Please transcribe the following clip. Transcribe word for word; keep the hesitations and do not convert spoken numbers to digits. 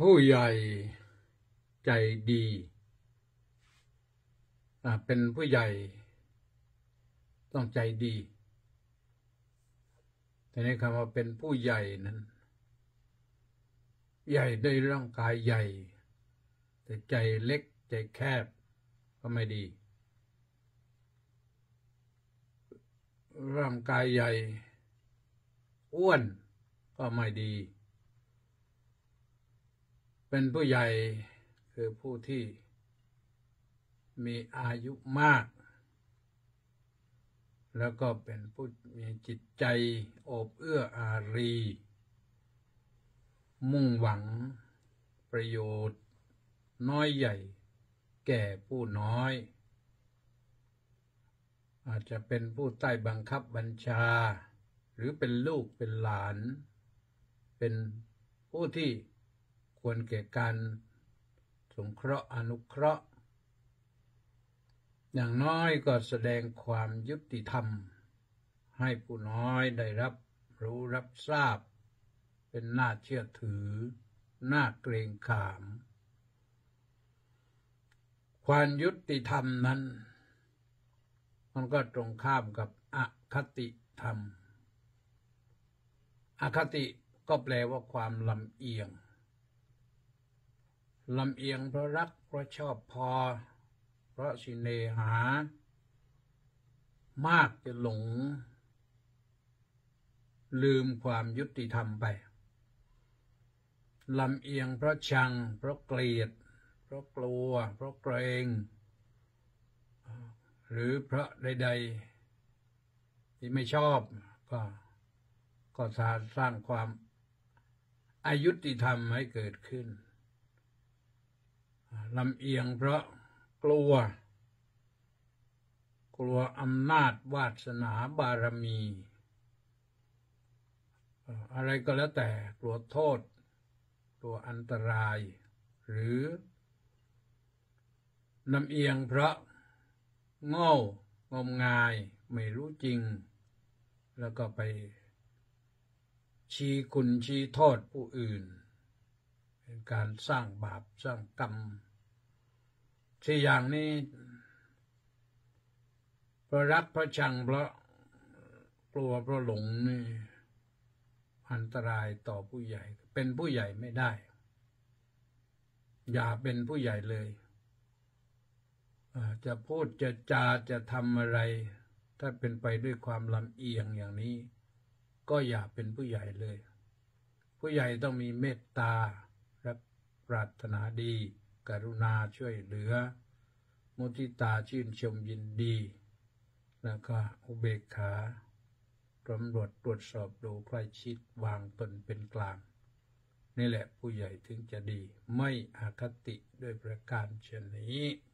ผู้ใหญ่ใจดีเป็นผู้ใหญ่ต้องใจดีแต่ในคำว่าเป็นผู้ใหญ่นั้นใหญ่ด้วยร่างกายใหญ่แต่ใจเล็กใจแคบก็ไม่ดีร่างกายใหญ่อ้วนก็ไม่ดีเป็นผู้ใหญ่คือผู้ที่มีอายุมากแล้วก็เป็นผู้มีจิตใจโอบเอื้ออารีมุ่งหวังประโยชน์น้อยใหญ่แก่ผู้น้อยอาจจะเป็นผู้ใต้บังคับบัญชาหรือเป็นลูกเป็นหลานเป็นผู้ที่ควรแก่การสงเคราะห์อนุเคราะห์อย่างน้อยก็แสดงความยุติธรรมให้ผู้น้อยได้รับรู้รับทราบเป็นน่าเชื่อถือน่าเกรงขามความยุติธรรมนั้นมันก็ตรงข้ามกับอคติธรรมอคติก็แปลว่าความลำเอียงลำเอียงเพราะรักเพราะชอบพอเพราะสิเนหามากจะหลงลืมความยุติธรรมไปลำเอียงเพราะชังเพราะเกลียดเพราะกลัวเพราะเกรงหรือเพราะใดๆที่ไม่ชอบก็ก็สร้างความอยุติธรรมให้เกิดขึ้นลำเอียงเพราะกลัวกลัวอำนาจวาสนาบารมีอะไรก็แล้วแต่กลัวโทษกลัวอันตรายหรือลำเอียงเพราะโง่งมงายไม่รู้จริงแล้วก็ไปชี้คุณชี้โทษผู้อื่นเป็นการสร้างบาปสร้างกรรมสี่อย่างนี้เพราะรักเพราะชังเพราะกลัวเพราะหลงนี่อันตรายต่อผู้ใหญ่เป็นผู้ใหญ่ไม่ได้อย่าเป็นผู้ใหญ่เลยจะพูดจะจาจะทำอะไรถ้าเป็นไปด้วยความลำเอียงอย่างนี้ก็อย่าเป็นผู้ใหญ่เลยผู้ใหญ่ต้องมีเมตตาและปรารถนาดีกรุณาช่วยเหลือมุทิตาชื่นชมยินดีแล้วก็อุเบกขากำหนดตรวจสอบดูใกล้ชิดวางตนเป็นกลางนี่แหละผู้ใหญ่ถึงจะดีไม่อคติด้วยประการเช่นนี้